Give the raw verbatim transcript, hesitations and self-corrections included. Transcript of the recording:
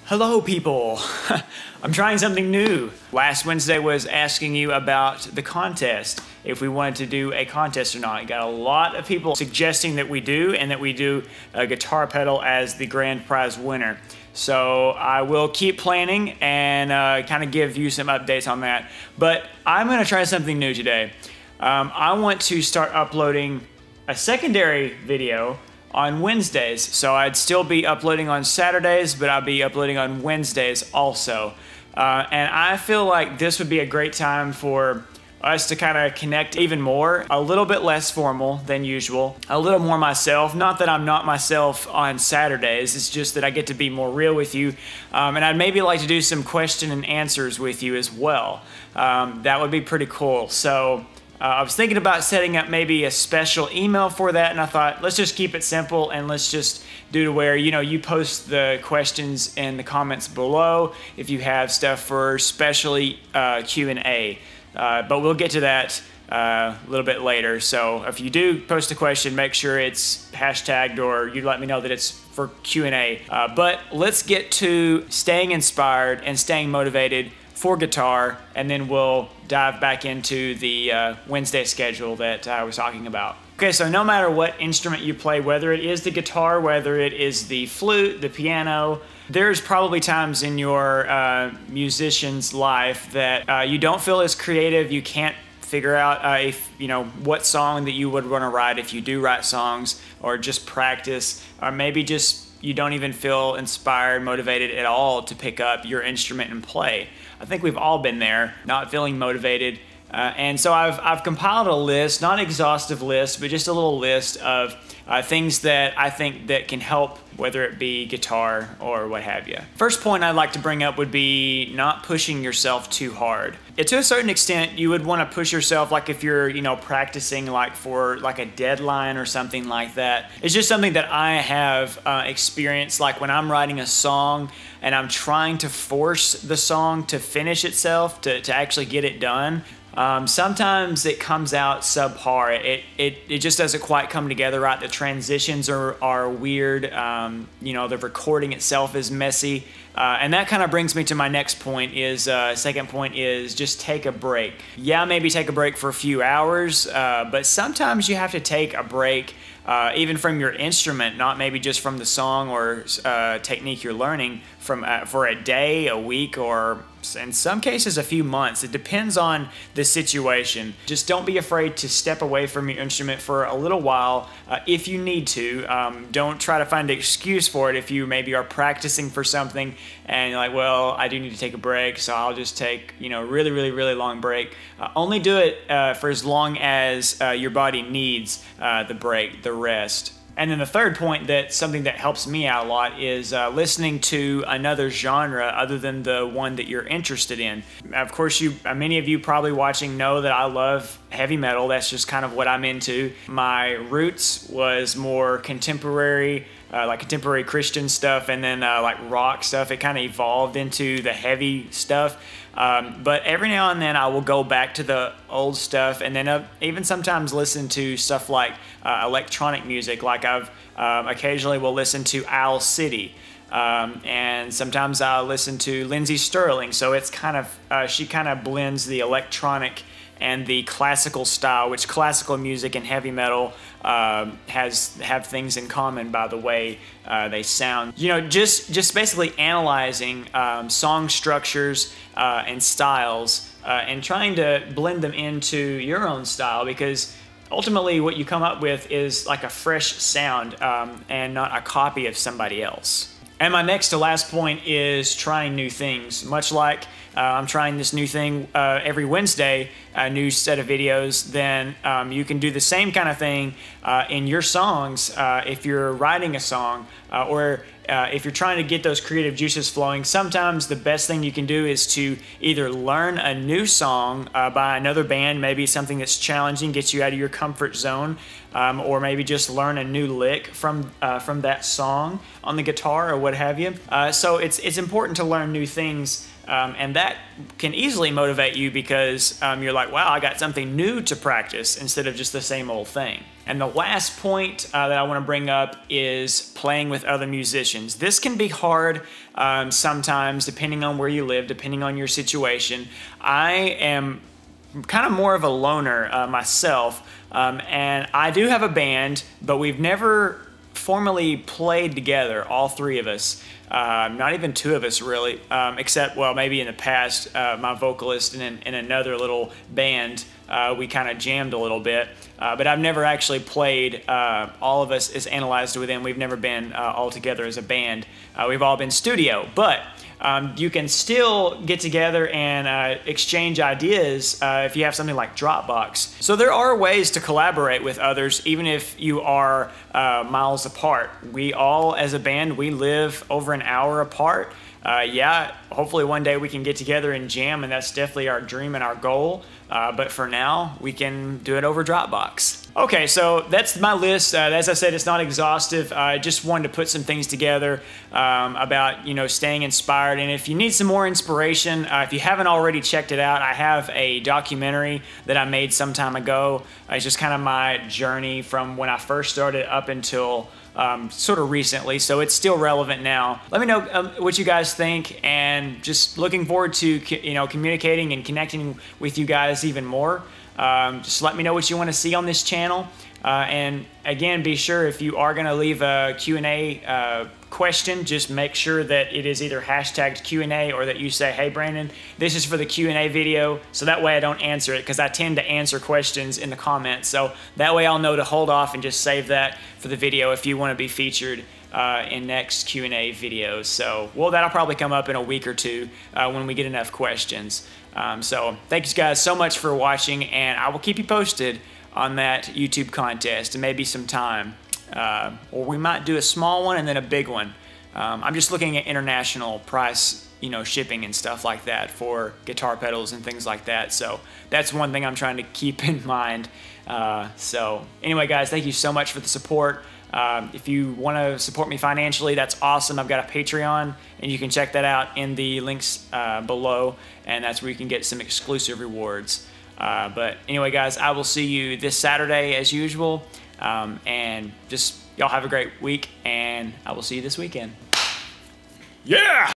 Hello people! I'm trying something new. Last Wednesday was asking you about the contest, if we wanted to do a contest or not. I got a lot of people suggesting that we do and that we do a guitar pedal as the grand prize winner. So I will keep planning and uh, kind of give you some updates on that. But I'm going to try something new today. Um, I want to start uploading a secondary video on Wednesdays. So I'd still be uploading on Saturdays, but I'll be uploading on Wednesdays also. Uh, and I feel like this would be a great time for us to kind of connect even more, a little bit less formal than usual, a little more myself. Not that I'm not myself on Saturdays, it's just that I get to be more real with you. Um, and I'd maybe like to do some question and answers with you as well. Um, that would be pretty cool. So Uh, I was thinking about setting up maybe a special email for that, and I thought, let's just keep it simple and let's just do to where, you know, you post the questions in the comments below if you have stuff for specially uh, Q and A. Uh, but we'll get to that uh, a little bit later. So if you do post a question, make sure it's hashtagged or you let me know that it's for Q and A. Uh, but let's get to staying inspired and staying motivated for guitar, and then we'll dive back into the uh, Wednesday schedule that I was talking about. Okay, so no matter what instrument you play, whether it is the guitar, whether it is the flute, the piano, there's probably times in your uh, musician's life that uh, you don't feel as creative, you can't figure out uh, if, you know, what song that you would want to write if you do write songs, or just practice, or maybe just you don't even feel inspired, motivated at all to pick up your instrument and play. I think we've all been there, not feeling motivated. Uh, and so I've, I've compiled a list, not an exhaustive list, but just a little list of uh, things that I think that can help, whether it be guitar or what have you. First point I'd like to bring up would be not pushing yourself too hard. It, to a certain extent, you would want to push yourself, like if you're, you know, practicing like for like a deadline or something like that. It's just something that I have uh, experienced, like when I'm writing a song and I'm trying to force the song to finish itself, to, to actually get it done. Um, sometimes it comes out subpar. It, it, it just doesn't quite come together right. The transitions are, are weird. Um, you know, the recording itself is messy. Uh, and that kind of brings me to my next point is, uh, second point is just take a break. Yeah, maybe take a break for a few hours, uh, but sometimes you have to take a break uh, even from your instrument, not maybe just from the song or uh, technique you're learning from uh, for a day, a week, or in some cases a few months. It depends on the situation. Just don't be afraid to step away from your instrument for a little while uh, if you need to. Um, don't try to find an excuse for it if you maybe are practicing for something and you're like, well, I do need to take a break, so I'll just take, you know, really, really, really long break. Uh, only do it uh, for as long as uh, your body needs uh, the break, the rest. And then the third point, that something that helps me out a lot, is uh, listening to another genre other than the one that you're interested in. Of course, you, many of you probably watching know that I love heavy metal. That's just kind of what I'm into. My roots was more contemporary, uh, like contemporary Christian stuff, and then uh, like rock stuff. It kind of evolved into the heavy stuff. Um, but every now and then I will go back to the old stuff, and then uh, even sometimes listen to stuff like uh, electronic music. Like I've um, occasionally will listen to Owl City, um, and sometimes I'll listen to Lindsey Sterling. So it's kind of uh, she kind of blends the electronic and the classical style, which classical music and heavy metal um, has have things in common by the way uh, they sound. You know, just just basically analyzing um, song structures uh, and styles uh, and trying to blend them into your own style, because ultimately what you come up with is like a fresh sound um, and not a copy of somebody else. And my next to last point is trying new things. Much like uh, I'm trying this new thing uh, every Wednesday, a new set of videos, then um, you can do the same kind of thing uh, in your songs uh, if you're writing a song uh, or uh, if you're trying to get those creative juices flowing. Sometimes the best thing you can do is to either learn a new song uh, by another band, maybe something that's challenging, gets you out of your comfort zone, um, or maybe just learn a new lick from uh, from that song on the guitar or what have you. Uh, so it's it's important to learn new things Um, and that can easily motivate you because um, you're like, wow, I got something new to practice instead of just the same old thing. And the last point uh, that I want to bring up is playing with other musicians. This can be hard um, sometimes depending on where you live, depending on your situation. I am kind of more of a loner uh, myself, um, and I do have a band, but we've never formally played together, all three of us. Uh, not even two of us really, um, except, well, maybe in the past, uh, my vocalist in, in another little band, uh, we kind of jammed a little bit. Uh, but I've never actually played, uh, all of us as Analyzed Within. We've never been uh, all together as a band. Uh, we've all been studio, but um, you can still get together and uh, exchange ideas uh, if you have something like Dropbox. So there are ways to collaborate with others, even if you are uh, miles apart. We all, as a band, we live over an hour apart. Uh, yeah, hopefully one day we can get together and jam, and that's definitely our dream and our goal. Uh, but for now, we can do it over Dropbox. Okay, so that's my list. Uh, as I said, it's not exhaustive. I just wanted to put some things together um, about, you know, staying inspired. And if you need some more inspiration, uh, if you haven't already checked it out, I have a documentary that I made some time ago. Uh, it's just kind of my journey from when I first started up until Um, sort of recently, so it's still relevant now. Let me know um, what you guys think, and just looking forward to you know communicating and connecting with you guys even more. Um, just let me know what you want to see on this channel, uh, and again, be sure if you are going to leave a Q and A uh, question, just make sure that it is either hashtagged Q and A or that you say, hey Brandon, this is for the Q and A video, so that way I don't answer it, because I tend to answer questions in the comments, so that way I'll know to hold off and just save that for the video if you want to be featured uh, in next Q and A videos. So, well, that'll probably come up in a week or two uh, when we get enough questions. Um, so thank you guys so much for watching, and I will keep you posted on that YouTube contest, and maybe some time. Uh, or we might do a small one and then a big one. Um, I'm just looking at international price, you know, shipping and stuff like that for guitar pedals and things like that. So that's one thing I'm trying to keep in mind. Uh, so anyway, guys, thank you so much for the support. Um, if you want to support me financially, that's awesome. I've got a Patreon, and you can check that out in the links uh, below, and that's where you can get some exclusive rewards. Uh, but anyway, guys, I will see you this Saturday as usual. Um, and just y'all have a great week, and I will see you this weekend. Yeah!